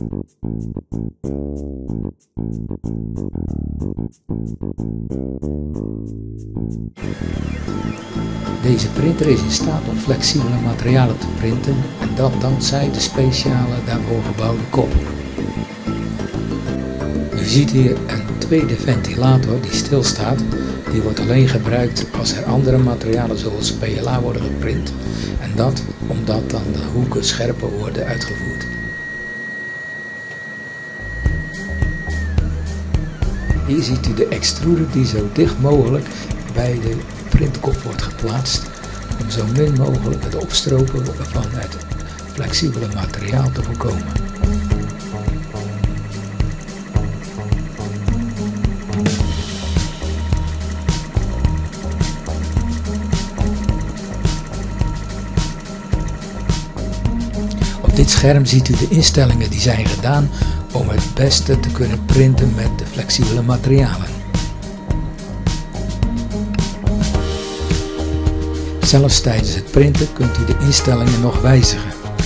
Deze printer is in staat om flexibele materialen te printen en dat dankzij de speciale daarvoor gebouwde kop. U ziet hier een tweede ventilator die stilstaat. Die wordt alleen gebruikt als er andere materialen zoals PLA worden geprint en dat omdat dan de hoeken scherper worden uitgevoerd. Hier ziet u de extruder die zo dicht mogelijk bij de printkop wordt geplaatst om zo min mogelijk het opstropen van het flexibele materiaal te voorkomen. Op dit scherm ziet u de instellingen die zijn gedaan om het beste te kunnen printen met de flexibele materialen. Zelfs tijdens het printen kunt u de instellingen nog wijzigen.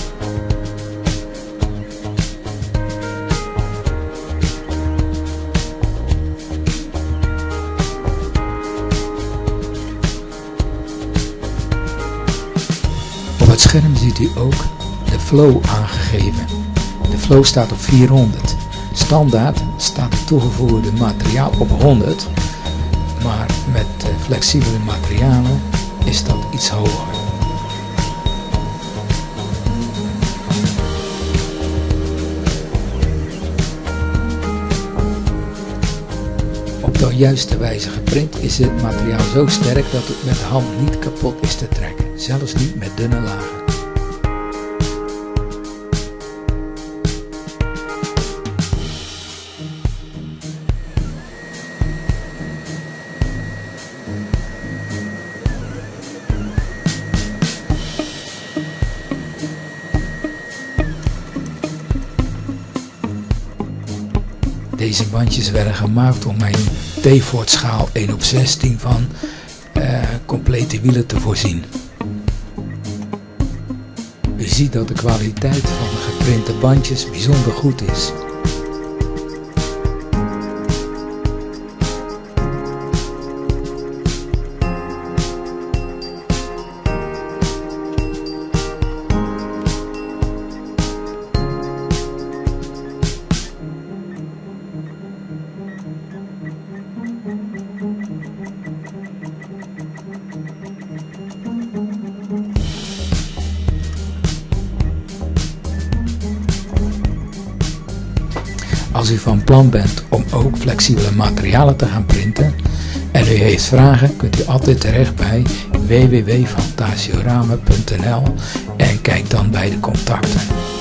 Op het scherm ziet u ook de flow aangegeven. De flow staat op 400. Standaard staat het toegevoegde materiaal op 100, maar met flexibele materialen is dat iets hoger. Op de juiste wijze geprint is het materiaal zo sterk dat het met de hand niet kapot is te trekken, zelfs niet met dunne lagen. Deze bandjes werden gemaakt om mijn T-Ford schaal 1/16 van complete wielen te voorzien. U ziet dat de kwaliteit van de geprinte bandjes bijzonder goed is. Als u van plan bent om ook flexibele materialen te gaan printen en u heeft vragen, kunt u altijd terecht bij www.fantasiorama.nl en kijk dan bij de contacten.